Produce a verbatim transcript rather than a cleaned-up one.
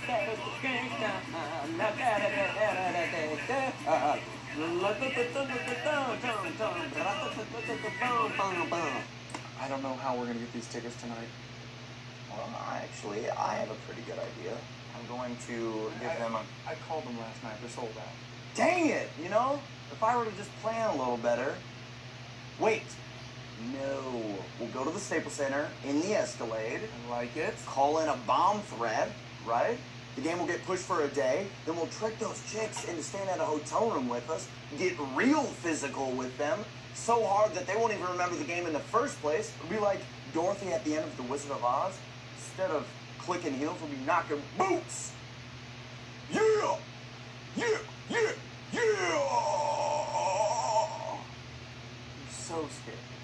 I don't know how we're gonna get these tickets tonight. Well, actually, I have a pretty good idea. I'm going to give I, them a... I called them last night. They're sold out. Dang it! You know, if I were to just plan a little better... Wait. No. We'll go to the Staples Center in the Escalade. I like it. Call in a bomb threat, right? The game will get pushed for a day. Then we'll trick those chicks into staying at a hotel room with us. Get real physical with them. So hard that they won't even remember the game in the first place. It'll be like Dorothy at the end of The Wizard of Oz. Instead of clicking heels, we'll be knocking boots. Yeah! Yeah! Yeah! Yeah! I'm so scared.